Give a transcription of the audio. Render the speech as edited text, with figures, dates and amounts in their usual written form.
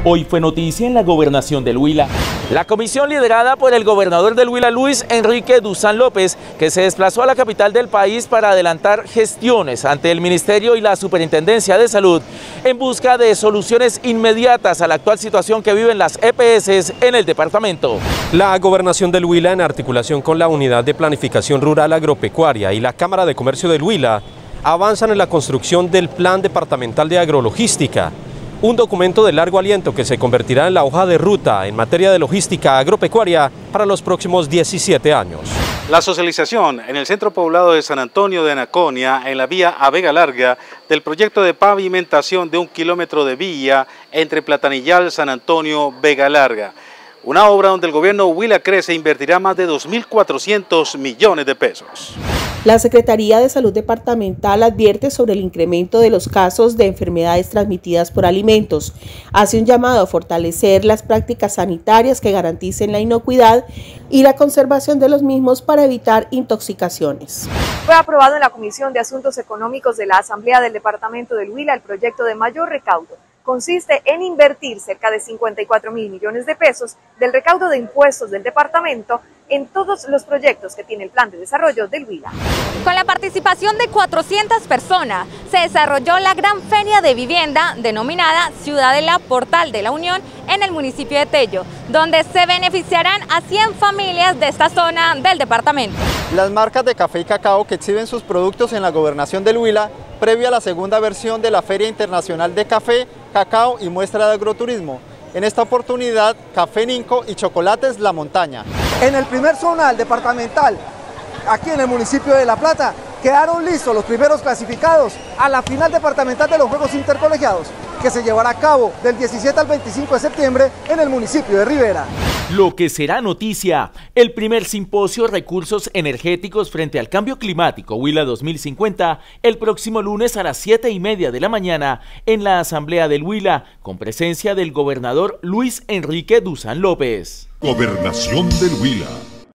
Hoy fue noticia en la gobernación del Huila. La comisión liderada por el gobernador del Huila, Luis Enrique Duzán López, que se desplazó a la capital del país para adelantar gestiones ante el Ministerio y la Superintendencia de Salud en busca de soluciones inmediatas a la actual situación que viven las EPS en el departamento. La gobernación del Huila, en articulación con la Unidad de Planificación Rural Agropecuaria y la Cámara de Comercio del Huila, avanzan en la construcción del Plan Departamental de Agrologística, un documento de largo aliento que se convertirá en la hoja de ruta en materia de logística agropecuaria para los próximos 17 años. La socialización en el centro poblado de San Antonio de Anaconia, en la vía a Vega Larga, del proyecto de pavimentación de 1 kilómetro de vía entre Platanillal, San Antonio, Vega Larga. Una obra donde el gobierno Huila Crece invertirá más de 2.400 millones de pesos. La Secretaría de Salud Departamental advierte sobre el incremento de los casos de enfermedades transmitidas por alimentos. Hace un llamado a fortalecer las prácticas sanitarias que garanticen la inocuidad y la conservación de los mismos para evitar intoxicaciones. Fue aprobado en la Comisión de Asuntos Económicos de la Asamblea del Departamento del Huila el proyecto de mayor recaudo. Consiste en invertir cerca de 54.000 millones de pesos del recaudo de impuestos del departamento en todos los proyectos que tiene el Plan de Desarrollo del Huila. Con la participación de 400 personas, se desarrolló la gran feria de vivienda denominada Ciudadela Portal de la Unión en el municipio de Tello, donde se beneficiarán a 100 familias de esta zona del departamento. Las marcas de café y cacao que exhiben sus productos en la gobernación del Huila, previo a la segunda versión de la Feria Internacional de Café, Cacao y Muestra de Agroturismo. En esta oportunidad, Café Ninco y Chocolates La Montaña. En el primer zonal departamental, aquí en el municipio de La Plata, quedaron listos los primeros clasificados a la final departamental de los Juegos Intercolegiados, que se llevará a cabo del 17 al 25 de septiembre en el municipio de Rivera. Lo que será noticia, el primer simposio Recursos Energéticos frente al Cambio Climático Huila 2050, el próximo lunes a las 7:30 de la mañana en la Asamblea del Huila, con presencia del gobernador Luis Enrique Duzán López. Gobernación del Huila.